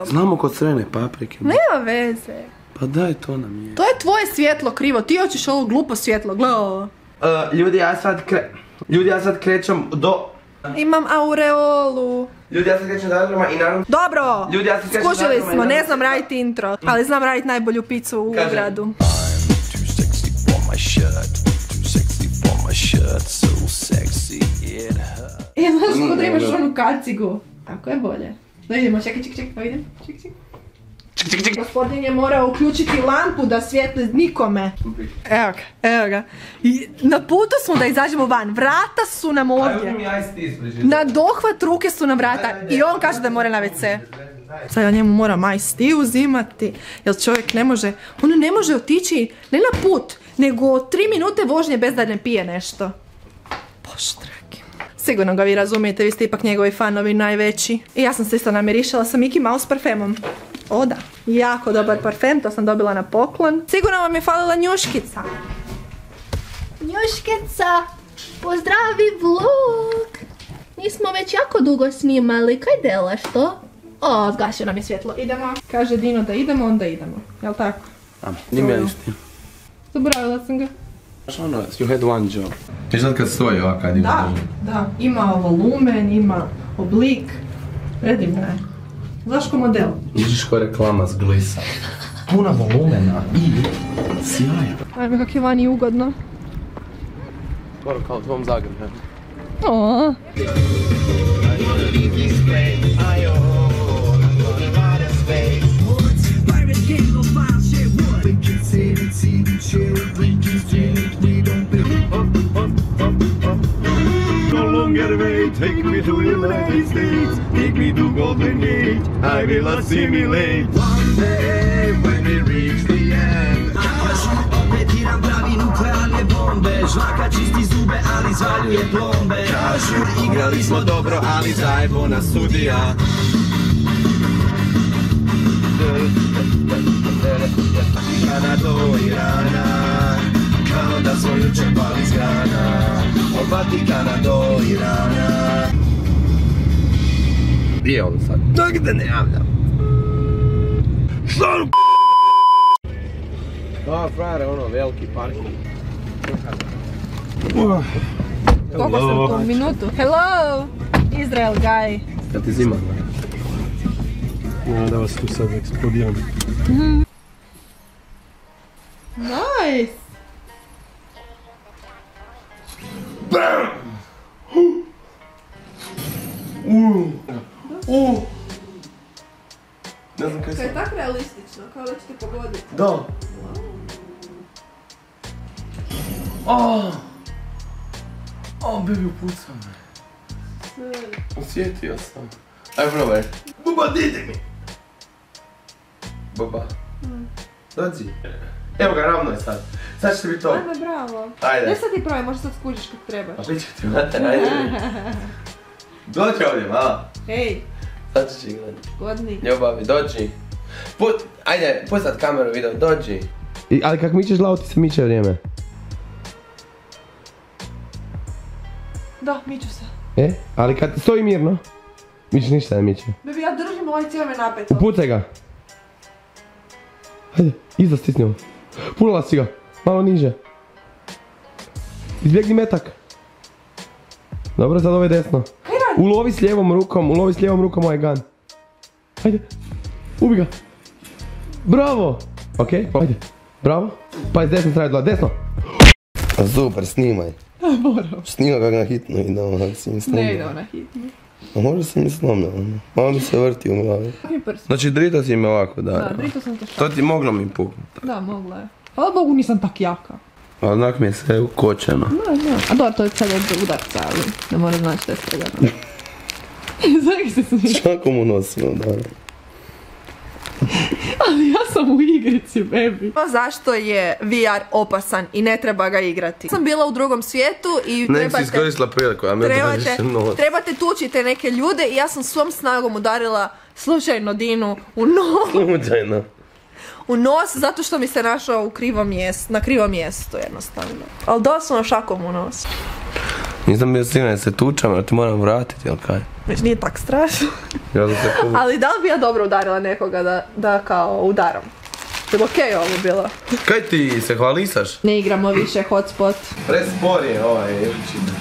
Znamo kod crvene paprike. Nema veze. Pa daj to nam je. To je tvoje svjetlo krivo, ti hoćeš ovo glupo svjetlo, gle ovo. Ljudi, ja sad krećem do... Imam aureolu. Ljudi, ja sad krećem do aerodroma i naravno... Dobro, Ljudi, ja sad krećem do skužili aerodroma smo, i ne znam raditi intro, ali znam raditi najbolju picu u gradu. Znaš kod da imaš onu kacigu. Tako je bolje. Da vidimo, čekaj, da vidim. Ček. Gospodin je morao uključiti lampu da svijetli nikome. Evo ga. I na putu smo da izađemo van. Vrata su nam ovdje. Na dohvat ruke su nam vrata. I on kaže da mora na WC. Sad ja njemu moram ice tea uzimati. Jer čovjek ne može, on ne može otići ne na put, nego 3 minute vožnje bez da ne pije nešto. Bože dragi. Sigurno ga vi razumijete, vi ste ipak njegovi fanovi najveći. I ja sam se isto namirišala sa Mickey Mouse parfemom. O da, jako dobar parfem, to sam dobila na poklon. Sigurno vam je falila njuškica. Njuškica, pozdravi vlog. Nismo već jako dugo snimali, kaj delaš to? O, zgasio nam je svjetlo, idemo. Kaže Dino da idemo, onda idemo. Jel' tako? Nim ja isti. Zaboravila sam ga. Znaš ono, you had one job. I sad kad stoji ovak, kad ima Da, ima volumen, ima oblik. Predivno je. Znaš ko model? Vidiš ko reklama s glisa. Puna volumena i sjaja. Ajme kak je vani ugodno. Skoro kao u tvom Zagrebu. Oooo. No longer wait, take me to United States, take me to Golden Gate, I will assimilate. One day when we reach the end, opetiram pravi nuklearne bombe, žvaka čisti zube, ali zvaljuje plombe. Kažu, igrali smo dobro, ali zajebo nas sudija. Vatikana do Irana, kao da smo jučer pali s grana. Od Vatikana do Irana. Gdje je on sad? Dok da ne javljam. Što? Da, frajere, ono, veliki parking. Koliko sam tu? Minutu? Hello! Izrael guy. Kad ti zima? Ja, da vas tu sad eksplodiram. Nice! Ne znam kaj sam. To je tako realistično, kao da će te pogoditi. Da. Baby, upucam me. Osjetio sam. Aj, probaj. Buba, didi mi! Baba. Dođi. Evo ga, ravno je sad. Sad će ti biti to. Ajme, bravo. Ajde. Ne sad ti probaj, možda sad skužiš kad trebaš. A bit će ti mater, ajde. Dođi ovdje, mala. Hej, Sad ćeš igrati. godni. Ljubavi, dođi. Ajde, pustat kameru, video, dođi. Ali kak mičeš glavu ti se miče vrijeme. Da, miću se. Ali kad stoji mirno, mičeš ništa ne miče. Bebi, ja držim ovaj cijelo me napeto. Upucaj ga. Hajde, iza stisni ovo. Punula si ga, malo niže. Izbjegni metak. Dobro, sad ovo je desno. Kaj radi? Ulovi s lijevom rukom ovaj gun. Hajde, ubi ga. Bravo. Okej, hajde. Bravo. Pa iz desne strane dva, desno. Super, snimaj. Moram. Snimaj ga na hitno i da ono si mi snimaj. Ne ide ona hitno. A možda sam mi slomio, ono. Malo mi se vrti u glavi. Znači drito si me ovako, da. Da, drito sam to To ti moglo mi puknuti. Da, mogla je. Hvala Bogu nisam tak jaka. A onak mi je sve ukočeno. Da. A dobro, to je sad od udarca, ali ne mora znači da je stregano. Zagi se smije. Čako mu nosimo, da. Ali ja sam u igrici, baby. Zašto je VR opasan i ne treba ga igrati? Sam bila u drugom svijetu i Ne si iskoristila priliku, a me dođeš nos. trebate tući te neke ljude i ja sam svom snagom udarila slučajno Dinu u nos. Slučajno. U nos zato što mi se našao u krivom mjestu, na krivom mjestu jednostavno. Ali doslovno šakom u nos. Nisam bio siguran da se tučam, ali ti moram vratiti, jel kaj? Već nije tak strašno. Ja sam se Ali da li bi ja dobro udarila nekoga da kao udaram? Je li okej ovo bilo? Kaj ti se hvalisaš? Ne igramo više hotspot. Prespor je ovaj čitač.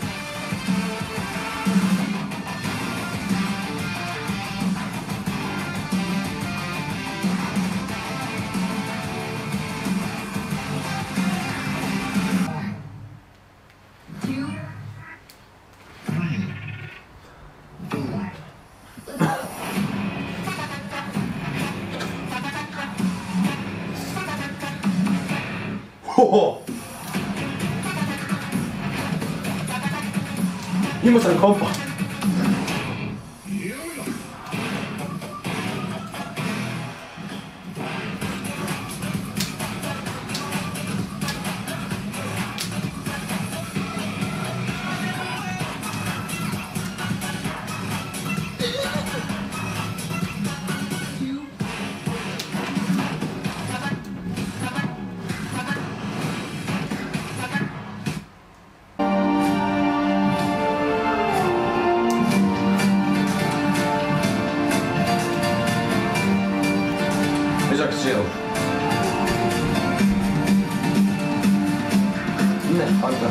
Imao sam kompa. Chill. Ne, onda.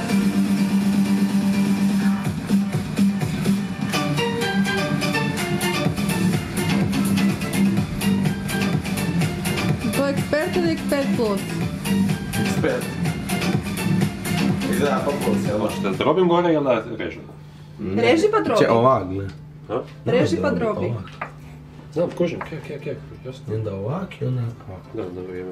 To je ekspert ili ekspert plus? Ekspert. Izgleda pa plus, jel? Možeš da drobim gore ili da režem? Reži pa drobi. Ovak, ne. Reži pa drobi. Znam, kužim, kek, jasno. I onda ovak i onda ovak. Da, vrijeme.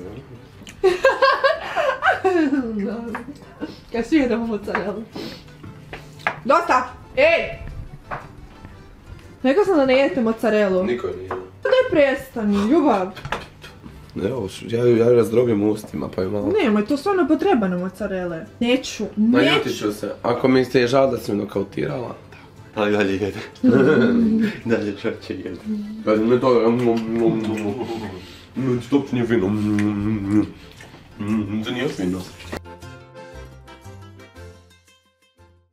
Ja svi jedemo mozzarella. Dosta! Ej! Rekao sam da ne jeste mozzarellu. Niko nije. Pa daj prestani, ljubav. Evo, ja ju razdrobim u ustima, pa je malo. Nemoj, to stvarno potreba na mozzarelle. Neću. Naljutit ću se. Ako mi ste žal da sam nokautirala. Ali dalje jede. Dalje čače jede. Kad mi to... To uopće nije fino. To nije fino.